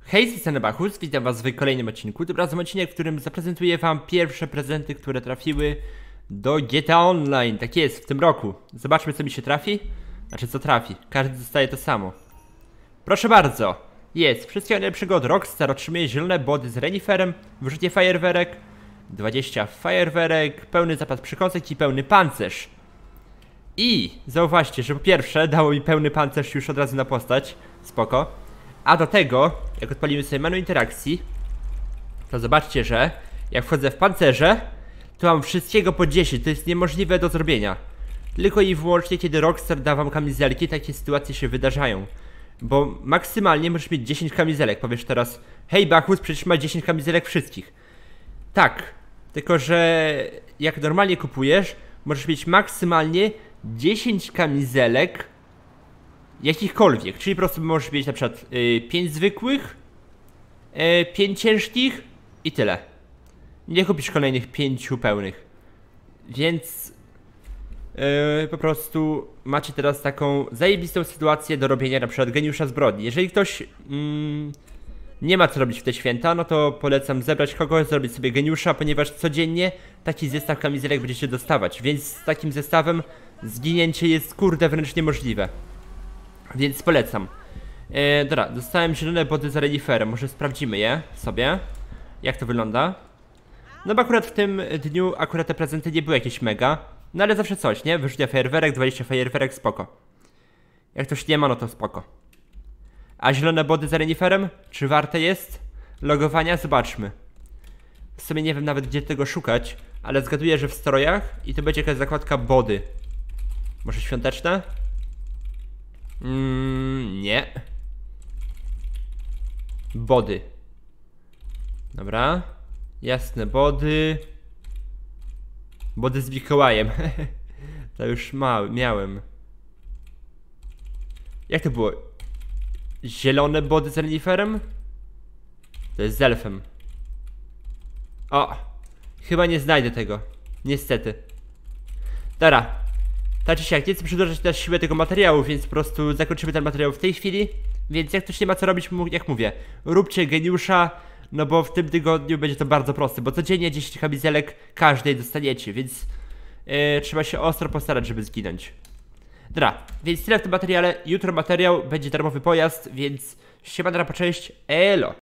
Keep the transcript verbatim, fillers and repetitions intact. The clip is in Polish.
Hej, z strony Bachus, witam was w kolejnym odcinku. Tym razem odcinek, w którym zaprezentuję wam pierwsze prezenty, które trafiły do G T A Online. Tak jest, w tym roku. Zobaczmy, co mi się trafi. Znaczy, co trafi. Każdy dostaje to samo. Proszę bardzo. Jest. Wszystkiego najlepszego od Rockstar. Otrzymuje zielone body z reniferem, wyrzucie fajerwerek, dwadzieścia fajerwerek, pełny zapas przykąsek i pełny pancerz. I zauważcie, że po pierwsze dało mi pełny pancerz już od razu na postać. Spoko. A do tego, jak odpalimy sobie menu interakcji, to zobaczcie, że jak wchodzę w pancerze, to mam wszystkiego po dziesięć. To jest niemożliwe do zrobienia. Tylko i wyłącznie, kiedy Rockstar da wam kamizelki, takie sytuacje się wydarzają. Bo maksymalnie możesz mieć dziesięć kamizelek. Powiesz teraz, hej Bachus, przecież ma dziesięć kamizelek wszystkich. Tak, tylko że jak normalnie kupujesz, możesz mieć maksymalnie dziesięć kamizelek jakichkolwiek, czyli po prostu możesz mieć na przykład yy, pięć zwykłych, yy, pięć ciężkich i tyle. Nie kupisz kolejnych pięciu pełnych. Więc yy, po prostu macie teraz taką zajebistą sytuację do robienia na przykład geniusza zbrodni. Jeżeli ktoś yy, nie ma co robić w te święta, no to polecam zebrać kogoś, zrobić sobie geniusza, ponieważ codziennie taki zestaw kamizelek będziecie dostawać. Więc z takim zestawem zginięcie jest kurde wręcz niemożliwe. Więc polecam. E, dobra, dostałem zielone body za reniferem. Może sprawdzimy je sobie. Jak to wygląda? No bo akurat w tym dniu akurat te prezenty nie były jakieś mega. No ale zawsze coś, nie? Wyrzucia fajerwerek, dwadzieścia fajerwerek, spoko. Jak ktoś nie ma, no to spoko. A zielone body za reniferem? Czy warte jest logowania? Zobaczmy. W sumie nie wiem nawet, gdzie tego szukać, ale zgaduję, że w strojach i to będzie jakaś zakładka body. Może świąteczne? Mm, nie. Body. Dobra. Jasne, body. Body z Mikołajem. To już ma, miałem. Jak to było? Zielone body z reniferem? To jest z elfem. O! Chyba nie znajdę tego. Niestety. Dobra. Tak czy siak, nie chcę przedłużać na siłę tego materiału, więc po prostu zakończymy ten materiał w tej chwili. Więc jak ktoś nie ma co robić, jak mówię, róbcie geniusza, no bo w tym tygodniu będzie to bardzo proste, bo codziennie dziesięć kamizelek każdej dostaniecie, więc yy, trzeba się ostro postarać, żeby zginąć. Dobra, więc tyle w tym materiale. Jutro materiał, będzie darmowy pojazd, więc siema, po cześć, elo!